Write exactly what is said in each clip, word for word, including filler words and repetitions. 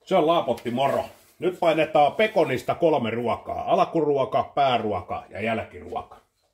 Se on Laapotti moro. Nyt painetaan pekonista kolme ruokaa. Alkuruoka, pääruoka ja jälkiruoka.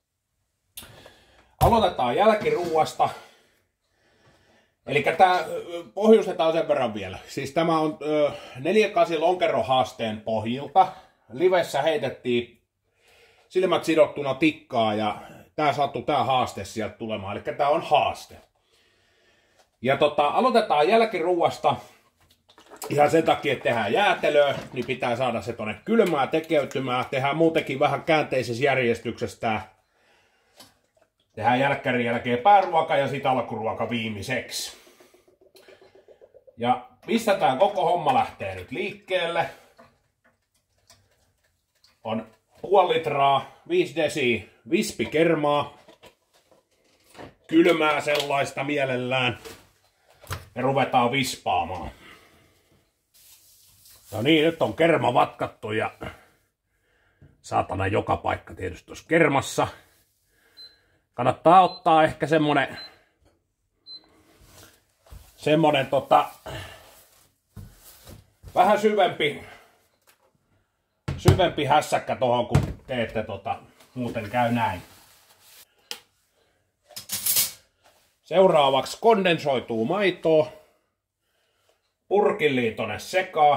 Aloitetaan jälkiruuasta. Eli tää pohjustetaan sen verran vielä. Siis tämä on neljä kahdeksan lonkerohaasteen pohjilta. Livessä heitettiin silmät sidottuna tikkaa ja tää sattui tää haaste sieltä tulemaan. Eli tää on haaste. Ja tota, aloitetaan jälkiruuasta. Ihan sen takia, että tehdään jäätelöä, niin pitää saada se tonne kylmää tekeytymään. Tehdään muutenkin vähän käänteisessä järjestyksessä. Tehdään jälkkärin jälkeen pääruoka ja sitten alkuruoka viimeiseksi. Ja mistä tää koko homma lähtee nyt liikkeelle? On puoli litraa, viisi desiä vispikermaa. Kylmää sellaista mielellään. Ja ruvetaan vispaamaan. No niin, nyt on kerma vatkattu ja saatana joka paikka tietysti tuossa kermassa. Kannattaa ottaa ehkä semmonen, semmonen tota, vähän syvempi, syvempi hässäkkä tohon, kun teette tota, muuten käy näin. Seuraavaksi kondensoituu maitoa, purkilliin tonne sekaan.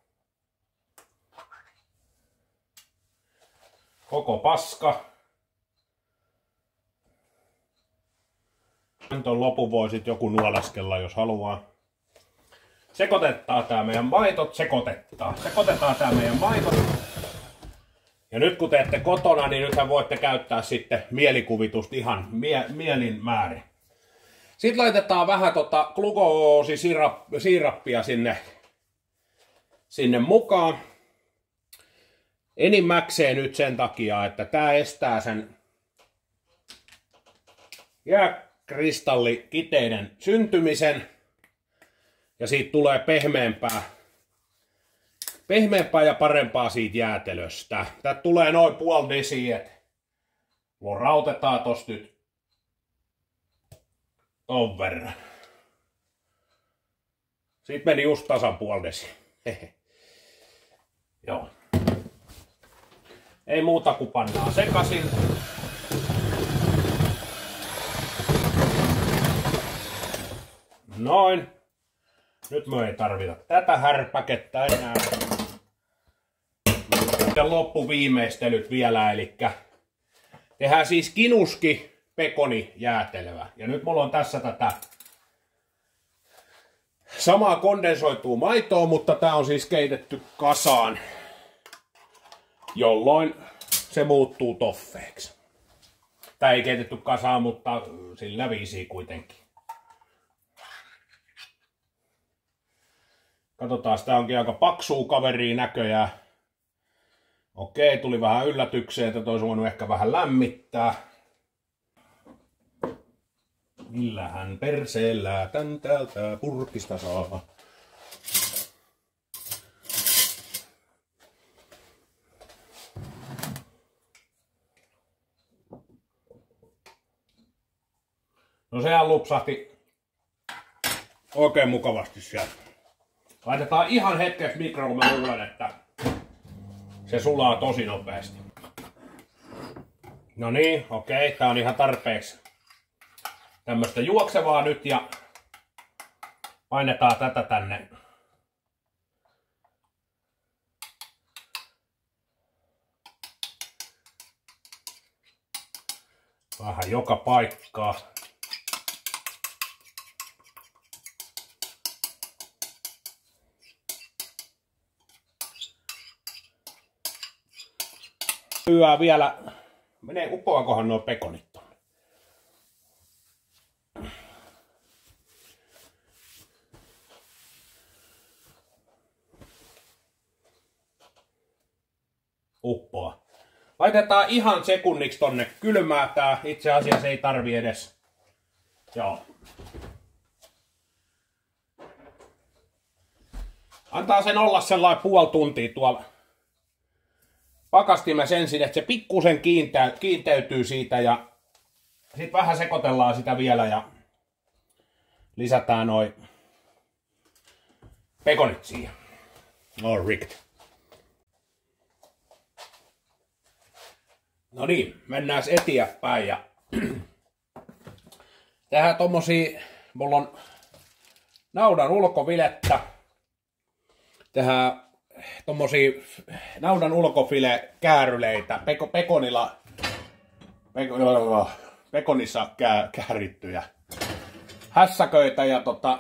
Koko paska. Tuon lopun voi sit joku nuoleskella, jos haluaa. Sekoitetaan tää meidän maitot, sekoitetaan. Sekoitetaan tää meidän maitot. Ja nyt kun teette kotona, niin nythän voitte käyttää sitten mielikuvitusta ihan mie mielin määrin. Sitten laitetaan vähän tota glukoosisiirappia sinne, sinne mukaan. Enimmäkseen nyt sen takia, että tää estää sen jääkristallikiteiden syntymisen. Ja siitä tulee pehmeämpää, pehmeämpää ja parempaa siitä jäätelöstä. Täältä tulee noin puoli desiä. Rautetaan tosta nyt ton verran. Siitä meni just tasan puoli desiä. Joo. Ei muuta kuin pannaan sekasin. Noin. Nyt me ei tarvita tätä härpäkettä enää. Sitten loppuviimeistelyt vielä, eli tehdään siis kinuski pekoni jäätelöä. Ja nyt mulla on tässä tätä samaa kondensoituu maitoa, mutta tää on siis keitetty kasaan, jolloin se muuttuu toffeeksi. Tää ei keitetty kasaan, mutta sillä viisiin kuitenkin. Katsotaan, tää onkin aika paksuu kaveria näköjään. Okei, tuli vähän yllätykseen, että olisi voinut ehkä vähän lämmittää. Millähän perseellä tän täältä purkista saa. No sehän lupsahti oikein mukavasti sieltä. Laitetaan ihan hetkeksi mikroon, kun mä luulen, että se sulaa tosi nopeasti. No niin, okei, tää on ihan tarpeeksi tämmöstä juoksevaa nyt ja painetaan tätä tänne. Vähän joka paikkaa. Lyödään vielä, menee upoakohan nuo pekonit tonne. Uppoa. Laitetaan ihan sekunniksi tonne kylmää tää, itse asiassa ei tarvi edes. Joo. Antaa sen olla sellainen puoli tuntia tuolla pakastimessa ensin, että se pikkusen kiinteytyy siitä ja sitten vähän sekoitellaan sitä vielä ja lisätään noin pekonit siihen. All rigged. No niin, mennään eteenpäin ja tehdään tommosia, mulla on naudan ulkofilettä, tehdään tommosia naudan ulkofile kääryleitä, peko, pekonilla, peko, pekonissa kää, käärittyjä hässäköitä ja tota,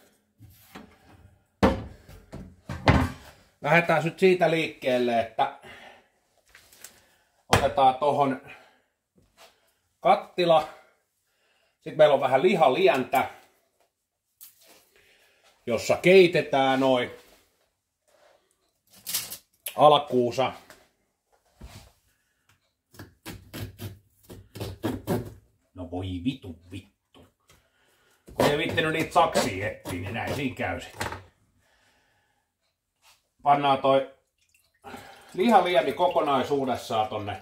lähdetään nyt siitä liikkeelle, että otetaan tohon kattila. Sitten meillä on vähän lihalientä, jossa keitetään noin alkuunsa. No voi vitu vittu. Kun ei vittinyt niitä saksia etsiä, niin näin siinä käy sitten. Pannaan toi lihaliemi kokonaisuudessaan tonne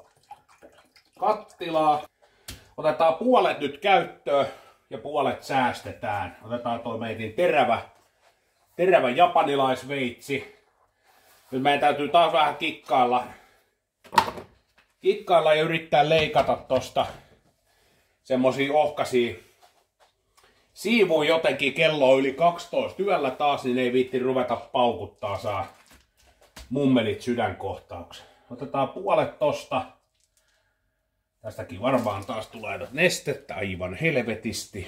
kattilaan. Otetaan puolet nyt käyttöön ja puolet säästetään. Otetaan toi meitin terävä, terävä japanilaisveitsi. Nyt meidän täytyy taas vähän kikkailla, kikkailla ja yrittää leikata tosta semmosia ohkaisia siivuja jotenkin. Kello on yli kaksitoista yöllä taas, niin ei viitti ruveta paukuttaa, saa mummelit sydänkohtauksen. Otetaan puolet tosta. Tästäkin varmaan taas tulee nestettä aivan helvetisti.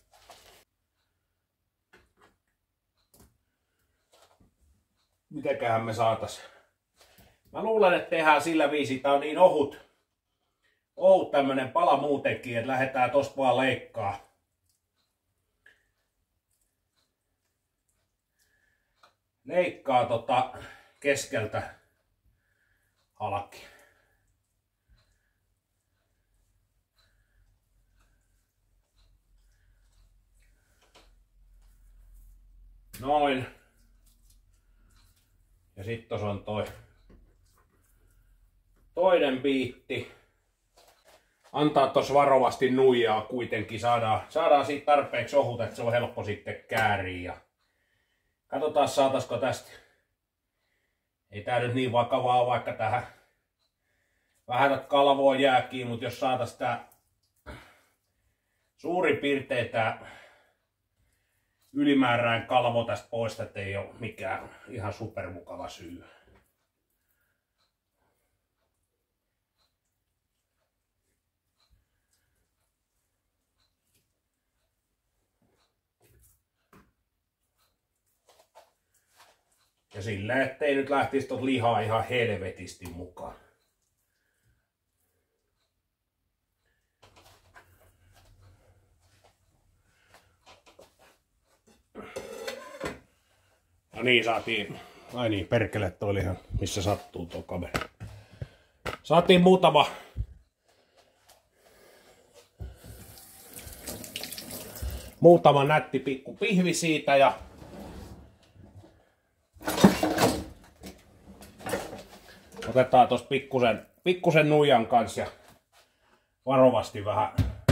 Mitenköhän me saatais? Mä luulen, että tehdään sillä viisi. Tää on niin ohut, ohut tämmönen pala muutenkin, että lähdetään tosta vaan leikkaa. Leikkaa tota keskeltä halki. Noin. Ja sitten tuossa on toi toinen biitti. Antaa tuossa varovasti nuijaa kuitenkin. Saadaan, saadaan siitä tarpeeksi ohut, että se on helppo sitten kääriä. Ja katsotaan saataisiko tästä. Ei tää nyt niin vakavaa, vaikka tähän vähän kalvoa jääkin, mutta jos saatais tää suurin piirtein tää ylimääräinen kalvo tästä pois, että ei ole mikään ihan supermukava syy. Ja sillä, ettei nyt lähtisi tot lihaa ihan helvetisti mukaan. No niin, saatiin. Ai niin, perkele, toi oli ihan missä sattuu tuo kamera. Saatiin muutama muutama nätti pikku pihvi siitä ja otetaan tosta pikkusen, pikkusen nuijan kanssa ja varovasti vähän.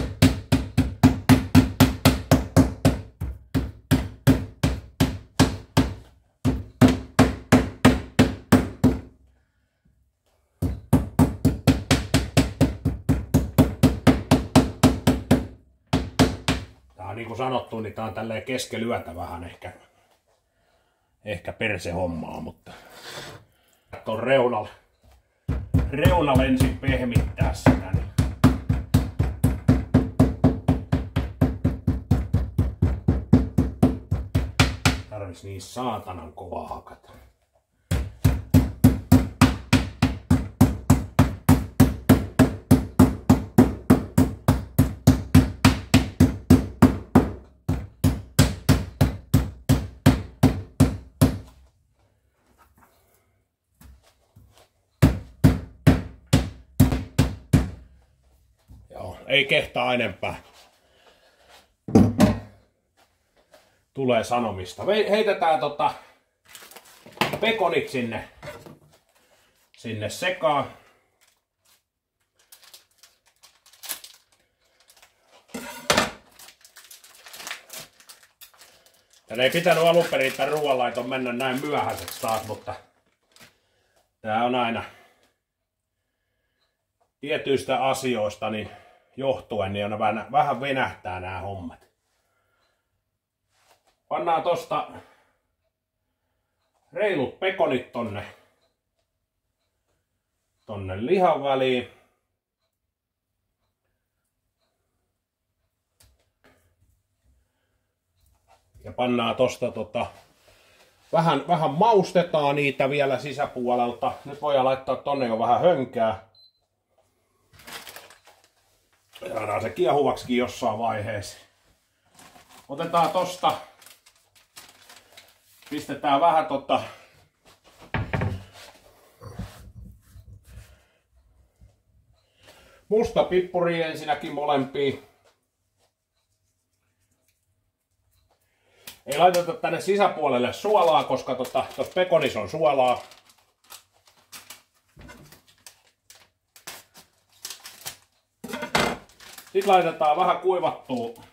Niin kuin sanottu, niin tää on tälleen keskellä yötä vähän ehkä, ehkä perse hommaa, mutta tuon reunalla, reunalla ensin pehmittää sitä. Niin. Tarvis niin saatanan kovaa hakata. Ei kehtaa enempää. Tulee sanomista. Heitetään tota pekonit sinne, sinne sekaan. Ja ei pitänyt alun perin tämän ruoanlaiton mennä näin myöhäiseksi taas, mutta tää on aina tietyistä asioista niin johtuen, niin on vähän, vähän venähtää nämä hommat. Pannaan tosta reilut pekonit tonne, tonne lihan väliin. Ja pannaan tosta tota, vähän, vähän maustetaan niitä vielä sisäpuolelta. Nyt voidaan laittaa tonne jo vähän hönkää. Saadaan se kiehuvaksikin jossain vaiheessa. Otetaan tosta. Pistetään vähän tota musta pippuri ensinnäkin molempiin. Ei laiteta tänne sisäpuolelle suolaa, koska tota, tuossa pekonissa on suolaa. Sitten laitetaan vähän kuivattua,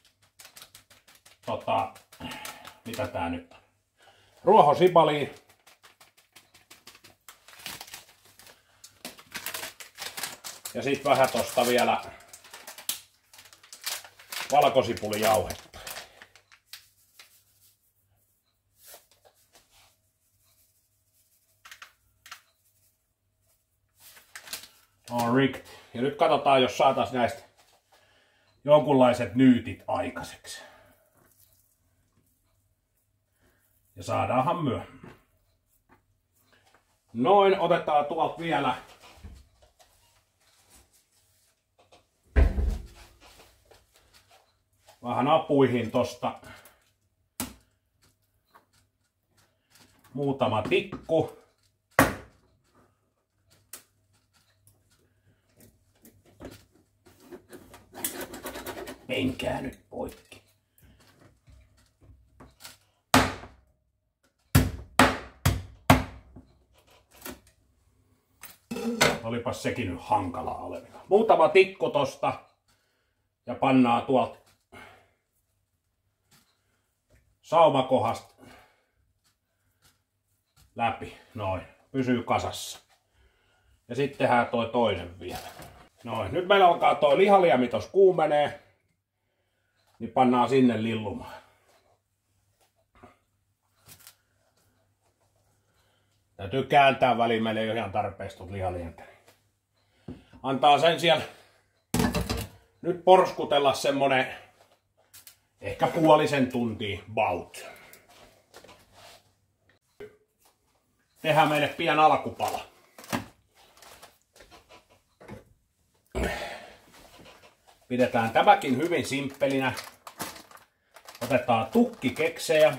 tota, mitä tää nyt on, ruohosipaliin. Ja sitten vähän tosta vielä valkosipulijauhetta. Alright. Ja nyt katsotaan, jos saataisiin näistä jonkunlaiset nyytit aikaiseksi. Ja saadaanhan myö. Noin, otetaan tuolta vielä vähän apuihin tosta muutama tikku. Menkää nyt poikki. Olipas sekin nyt hankalaa olevina. Muutama tikku tosta ja pannaa tuolta saumakohasta läpi. Noin. Pysyy kasassa. Ja sitten tehdään toi toisen vielä. Noin. Nyt meillä alkaa toi lihaliemi tossa kuumenee. Niin pannaan sinne lillumaan. Täytyy kääntää väliin, meillä ei ole ihan tarpeeksi tuota lihalientä. Antaa sen siellä nyt porskutella semmonen ehkä puolisen tuntia baut. Tehdään meille pian alkupala. Pidetään tämäkin hyvin simppelinä. Otetaan tukkikeksejä.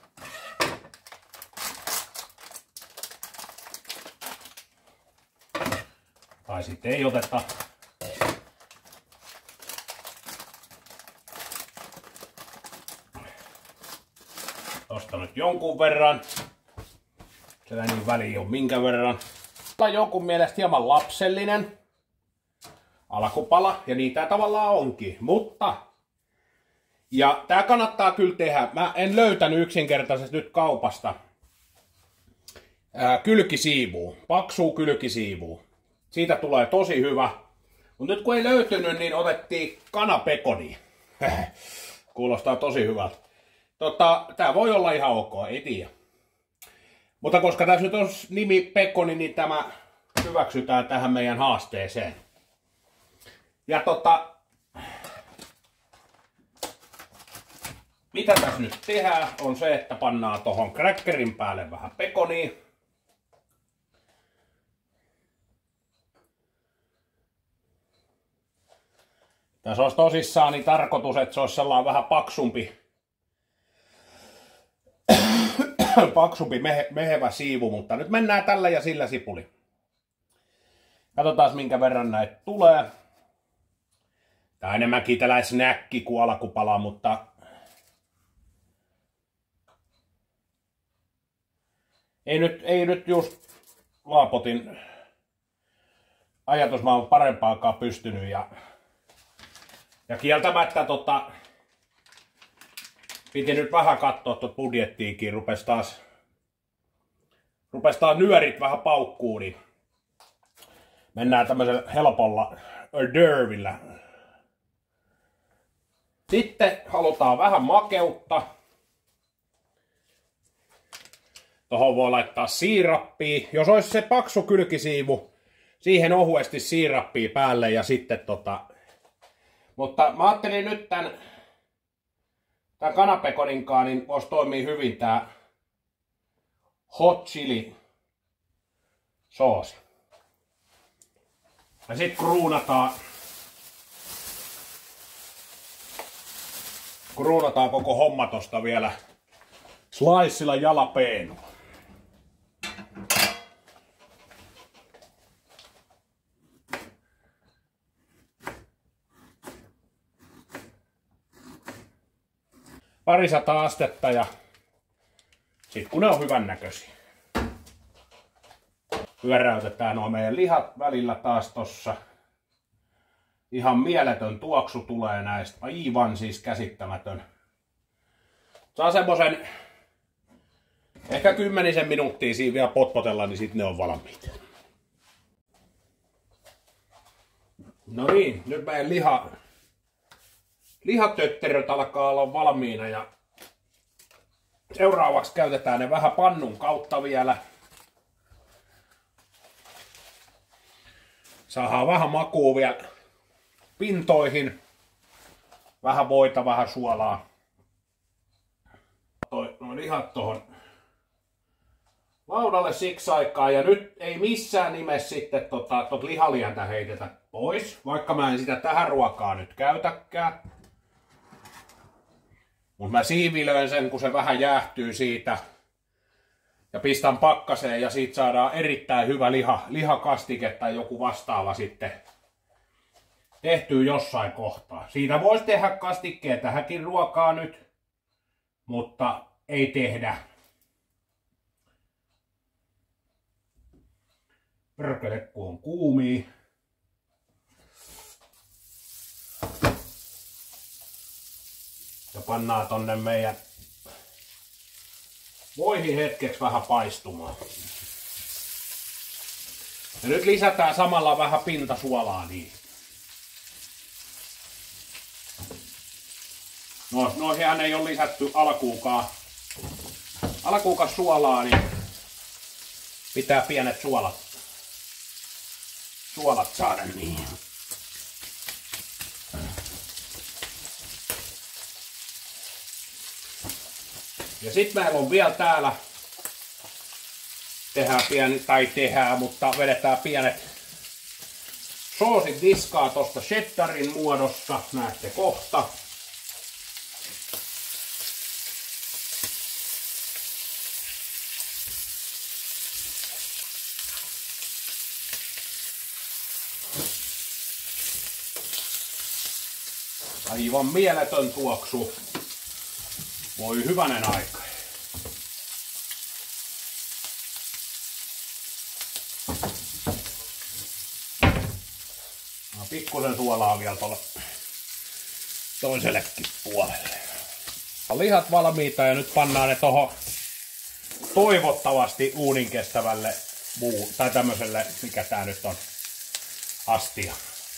Tai sitten ei oteta. Tosta nyt jonkun verran. Siellä niin väliin on minkä verran. Tämä on jonkun mielestä hieman lapsellinen alkupala, ja niitä tavallaan onkin, mutta ja tää kannattaa kyllä tehdä. Mä en löytänyt yksinkertaisesti nyt kaupasta ää, kylkisiivua, paksua kylkisiivua. Siitä tulee tosi hyvä. Mutta nyt kun ei löytynyt, niin otettiin kanapekoni. Kuulostaa tosi hyvältä. Tota, tää voi olla ihan ok, ei tiedä. Mutta koska tässä nyt on nimi pekoni, niin tämä hyväksytään tähän meidän haasteeseen. Ja tota, mitä tässä nyt tehdään on se, että pannaan tohon crackerin päälle vähän pekonia. Tässä olisi tosissaan niin tarkoitus, että se olisi sellainen vähän paksumpi, paksumpi mehe, mehevä siivu, mutta nyt mennään tällä ja sillä sipuli. Katsotaan minkä verran näitä tulee. Tää on enemmänkin tällainen snäkki kuin alkupala, mutta ei nyt, ei nyt just Laapotin ajatusmaailman parempaakaan pystynyt. Ja, ja kieltämättä tota, Piti nyt vähän katsoa tuota budjettiikin, rupes taas, rupes taas nyörit vähän paukkuu, niin mennään tämmöisellä helpolla hors d'oeuvreillä. Sitten halutaan vähän makeutta. Tuohon voi laittaa siirappia. Jos olisi se paksu kylkisiivu, siihen ohuesti siirappia päälle ja sitten tota... Mutta mä ajattelin nyt tän, tän kanapekoninkaan, niin voisi toimia hyvin tää hot chili soosi. Ja sit kruunataan, kruunataan koko homma tosta vielä slicella jalapeenoa. Parisata astetta ja sit kun ne on hyvän näköisiä. Pyöräytetään nuo meidän lihat välillä taas tossa. Ihan mieletön tuoksu tulee näistä. Aivan siis käsittämätön. Saa semmosen ehkä kymmenisen minuuttia siinä vielä potpotella, niin sit ne on valmiita. No niin, nyt meidän liha, lihatötteröt alkaa olla valmiina ja seuraavaksi käytetään ne vähän pannun kautta vielä. Saadaan vähän makua vielä pintoihin. Vähän voita, vähän suolaa. Toi, no lihat tohon laudalle siksi aikaa. Ja nyt ei missään nimessä sitten tota, tot lihalientä heitetä pois. Vaikka mä en sitä tähän ruokaan nyt käytäkään. Mut mä siivilöin sen, kun se vähän jäähtyy siitä. Ja pistän pakkaseen ja siitä saadaan erittäin hyvä liha, lihakastike tai joku vastaava sitten tehtyy jossain kohtaa. Siitä voisi tehdä kastikkeen tähänkin ruokaa nyt, mutta ei tehdä. Pörkele, kun on kuumia. Ja pannaan tonne meidän voihin hetkeksi vähän paistumaan. Ja nyt lisätään samalla vähän pintasuolaa niin. No, noihinhan ei ole lisätty alkuukaan, alkuukaan suolaa, niin pitää pienet suolat, suolat saada niin. Ja sitten meillä on vielä täällä, tehdään pieni, tai tehdään, mutta vedetään pienet soosit diskaa tosta cheddarin muodossa, näette kohta. Aivan mieletön tuoksu. Voi hyvänen aika. No, pikkusen suolaa vielä tuolla toisellekin puolelle. Lihat valmiita ja nyt pannaan ne tohon toivottavasti uunin kestävälle muu, tai tämmöiselle, mikä tää nyt on, astia.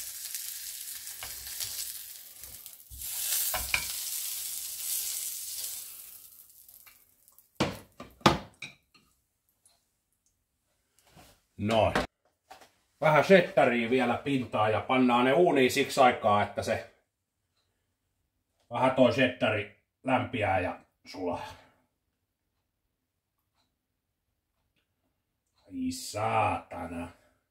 Noin. Vähän cheddaria vielä pintaa ja pannaan ne uuniin siksi aikaa, että se vähän toi cheddari lämpiää ja sulaa. Ai saatana.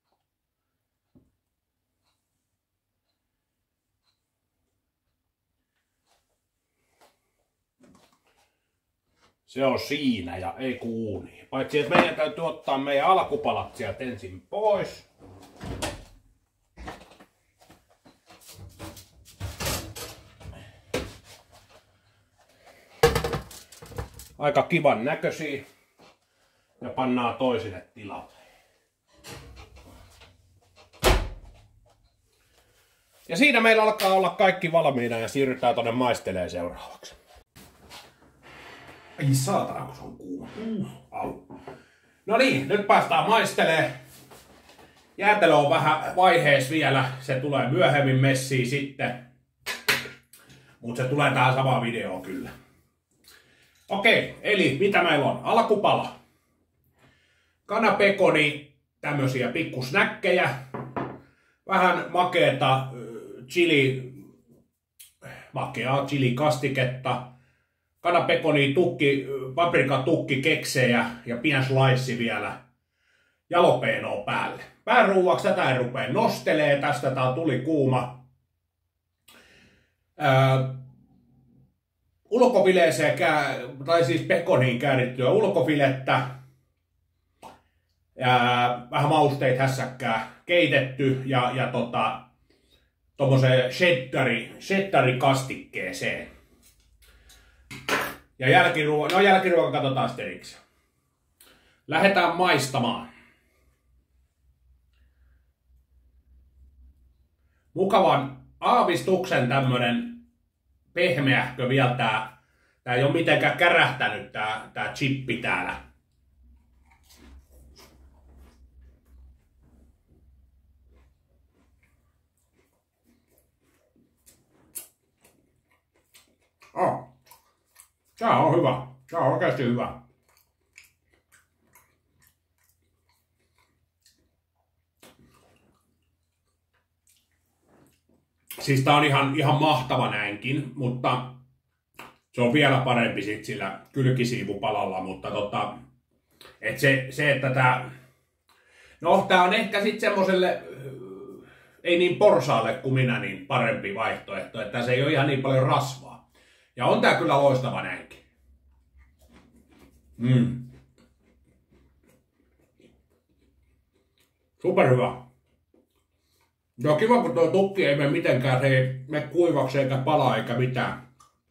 Se on siinä ja ei kuuni. Paitsi että meidän täytyy ottaa meidän alkupalat sieltä ensin pois. Aika kivan näköisiä. Ja pannaan toisille tilalle. Ja siinä meillä alkaa olla kaikki valmiina ja siirrytään tonne maistelee seuraavaksi. Ai saatana, kun se on kuuma. Uh, au. No niin, nyt päästään maistelemaan. Jäätelö on vähän vaiheessa vielä. Se tulee myöhemmin messiin sitten. Mutta se tulee tähän samaan videoon kyllä. Okei, eli mitä meillä on? Alkupala. Kanapekoni, tämmösiä pikkusnäkkejä. Vähän makeeta chili, makeaa chilikastiketta. Kanapekoni, tukki, paprika, tukki, keksejä ja pien slice vielä. Jalopeenoa päälle. Pääruuaksi tätä ei rupea nostelee. Tästä tää tuli kuuma. Ää, ulkofileeseen, tai siis pekoniin käärittyä ulkofilettä. Ja vähän mausteita hässäkkää keitetty ja, ja tota, tommoseen sheddari, sheddari kastikkeeseen. Ja jälkiruoka, no jälkiruoka katsotaan sitten erikseen. Lähdetään maistamaan. Mukavan aavistuksen tämmönen pehmeähkö vielä tää. Tää ei oo mitenkään kärähtänyt tää, tää chippi täällä. Oh. Tää on hyvä. Tää on oikeasti hyvä. Siis tää on ihan, ihan mahtava näinkin, mutta se on vielä parempi sit sillä kylkisiivupalalla, mutta tota, et se, se, että tää, no tää on ehkä sit semmoselle, ei niin porsaalle kuin minä, niin parempi vaihtoehto, että se ei ole ihan niin paljon rasvaa. Ja on tää kyllä loistava näinkin. Mm. Superhyvä. Se on kiva, kun tuo tukki ei mene mitenkään, se ei mene kuivaksi eikä palaa eikä mitään.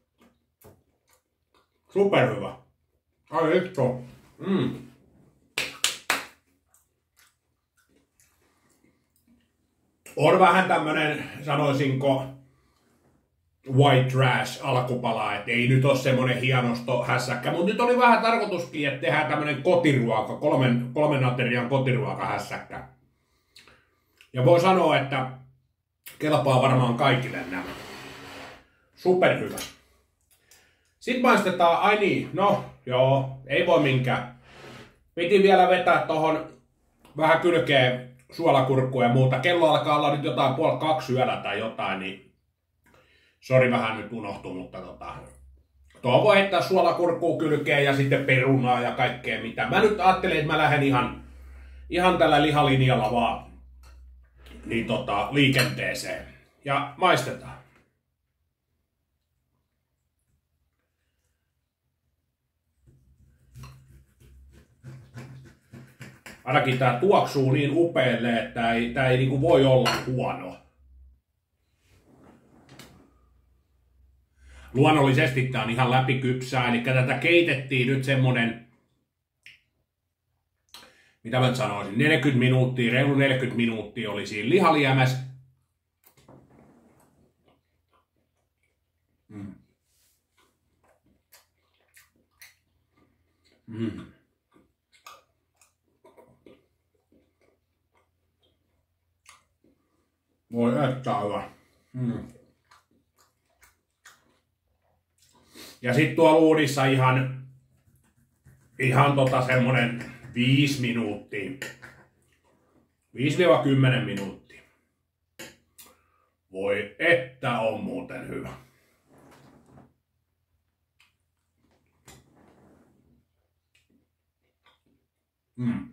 Superhyvä. Ai hitto. Mm. On vähän tämmönen, sanoisinko, white trash alkupala, et ei nyt ole semmonen hienosto hässäkkä, mutta nyt oli vähän tarkoituskin, että tehdään tämmönen kotiruoka, kolmen, kolmen aterian kotiruoka hässäkkä. Ja voi sanoa, että kelpaa varmaan kaikille nämä. Superhyvä. Sitten maistetaan, ai niin, no joo, ei voi minkään. Piti vielä vetää tohon vähän kylkeen suolakurkkua ja muuta. Kello alkaa olla nyt jotain puoli kaksi yöllä tai jotain, niin sori vähän nyt unohtui, mutta tota, tuohon voi heittää suolakurkkua kylkeen ja sitten perunaa ja kaikkea mitä. Mä nyt ajattelin, että mä lähden ihan, ihan tällä lihalinjalla vaan niin tota, liikenteeseen. Ja maistetaan. Ainakin tää tuoksuu niin upealle, että tää ei, tää ei niinku voi olla huono. Luonnollisesti tää on ihan läpikypsää, eli tätä keitettiin nyt semmonen, mitä mä sanoisin, neljäkymmentä minuuttia, reilu neljäkymmentä minuuttia oli siinä lihaliemessä. Mm. Mm. Voi että hyvä. Mm. Ja sit tuolla uudissa ihan, ihan tota semmonen viisi minuuttia. viisi kymmenen minuuttia. Voi että on muuten hyvä. Mm.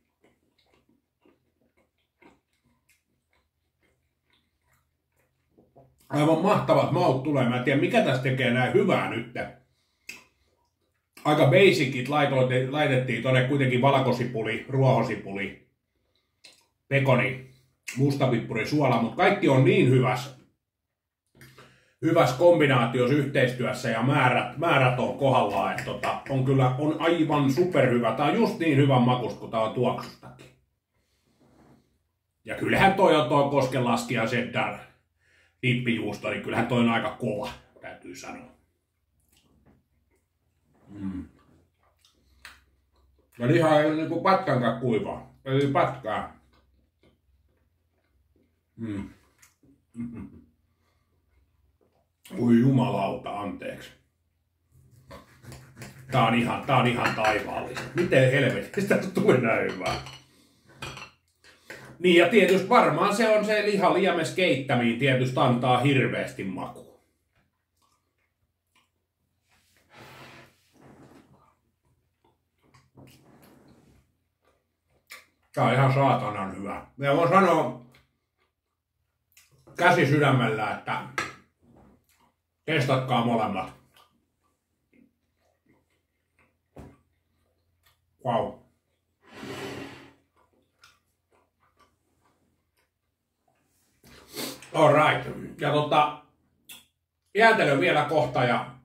Aivan mahtavat maut tulee. Mä en tiedä mikä tässä tekee näin hyvää nyt. Aika basicit laitettiin tonne kuitenkin valkosipuli, ruohosipuli, pekoni, mustapippuri, suola, mutta kaikki on niin hyvässä, hyvässä kombinaatiossa yhteistyössä ja määrät, määrät on kohdallaan, että tota, on kyllä on aivan superhyvä. Tää on just niin hyvän makusta kuin tää on tuoksustakin. Ja kyllähän toi on toi koskenlaskija cheddar dippijuusto, niin kyllähän toi on aika kova, täytyy sanoa. Mm. Ja liha ei ole niinku pätkänkaan kuivaa. Eli pätkää. Mm. Voi jumalauta, anteeksi. Tää on ihan, tää on ihan taivaallista. Miten helvetistä tuli näin hyvää? Niin ja tietysti varmaan se on se liha liemes keittämiin tietysti antaa hirveästi makua. Tää on ihan saatanan hyvä. Ja voin sanoa käsi sydämellä, että testatkaa molemmat. Wow. Alright. Ja tota, jäätelö vielä kohta ja...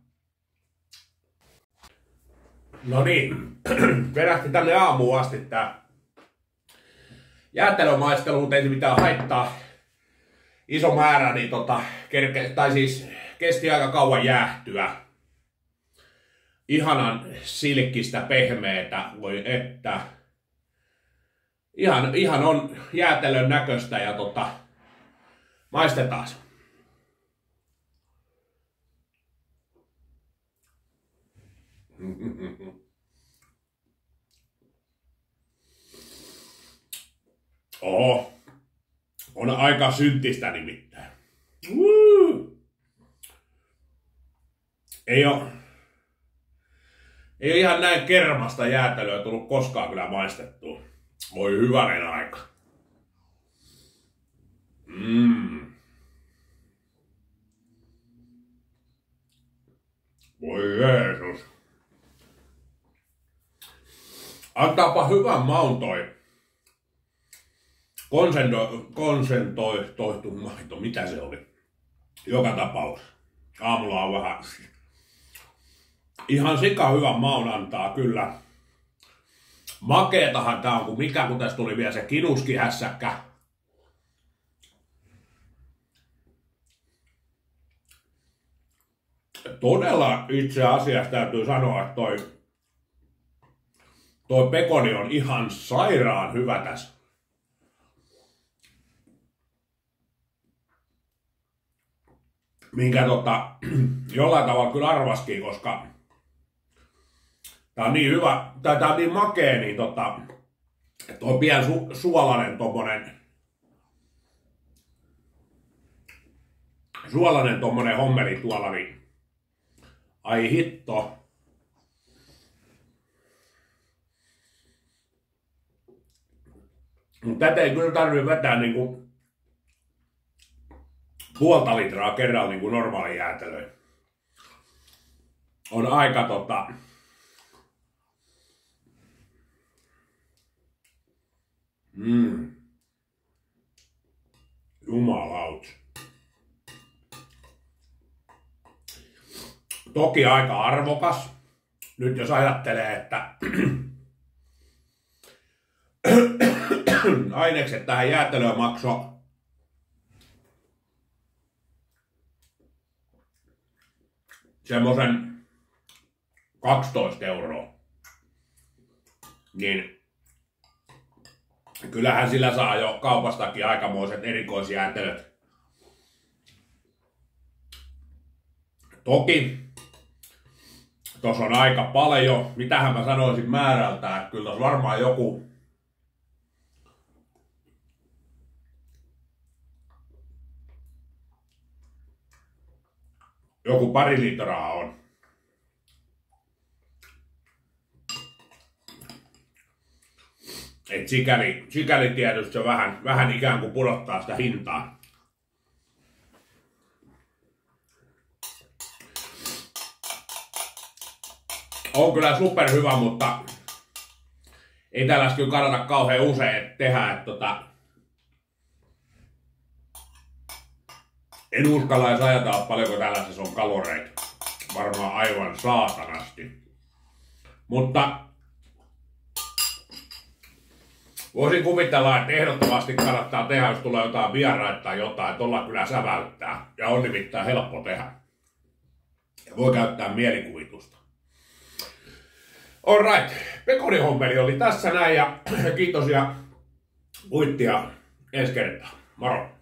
No niin, vedähti tänne aamuun asti tää jäätelömaistelu, mutta ei mitään haittaa. Iso määrä, niin tota, kerke, tai siis kesti aika kauan jäähtyä. Ihanan silkkistä, pehmeetä, voi että. Ihan, ihan on jäätelön näköistä ja tota, maistetaan. Oho, on aika syntistä nimittäin. Woo! Ei oo, ei oo ihan näin kermasta jäätelöä tullut koskaan kyllä maistettua. Voi hyvänen aika. Mm. Voi Jeesus. Antaapa hyvän maun toi konsento, konsentoitu maito. Mitä se oli? Joka tapauksessa. Aamulla on vähän... Ihan sika hyvän maun antaa kyllä. Makeetahan tää on kun mikä, kun tässä tuli vielä se kinuskihässäkkä. Todella itse asiassa täytyy sanoa, että toi, toi pekoni on ihan sairaan hyvä tässä. Minkä tota, jollain tavalla kyllä arvaskin, koska tää on niin hyvä, tai tää on niin makea, niin tota, toi pieni su, suolainen tommonen, suolainen tommonen hommeli tuolla, niin ai hitto. Mut tätä ei kyllä tarvii vetää niinku puolta litraa kerralla niinku normaali jäätelö. On aika tota... Mm. Jumalaut. Toki aika arvokas. Nyt jos ajattelee, että ainekset tähän jäätelöön maksoi semmosen kaksitoista euroa, niin kyllähän sillä saa jo kaupastakin aikamoiset erikoisjäätelöt. Toki tuossa on aika paljon, mitähän mä sanoisin määrältään, että kyllä tuossa varmaan joku joku pari litraa on. Et sikäli, sikäli tietysti se vähän, vähän ikään kuin pudottaa sitä hintaa. On kyllä superhyvä, mutta ei tällaista kyllä kannata kauhean usein tehdä. Että tota, en uskalla edes ajatella paljonko tällaisessa on kaloreita. Varmaan aivan saatanasti. Mutta voisin kuvitella, että ehdottomasti kannattaa tehdä, jos tulee jotain vieraita tai jotain, että ollaan kyllä säväyttää. Ja on nimittäin helppo tehdä. Ja voi käyttää mielikuvitusta. Alright, pekonihommeli oli tässä näin ja kiitos ja uittia ensi kertaa. Moro!